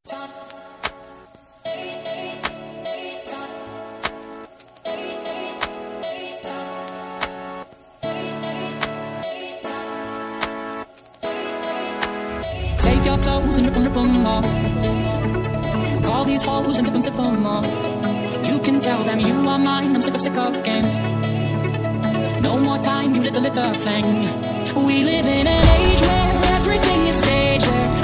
Take your clothes and rip them off. Call these hoes and tip them off. You can tell them you are mine, I'm sick of games. No more time, you lit the flame. We live in an age where everything is staged, where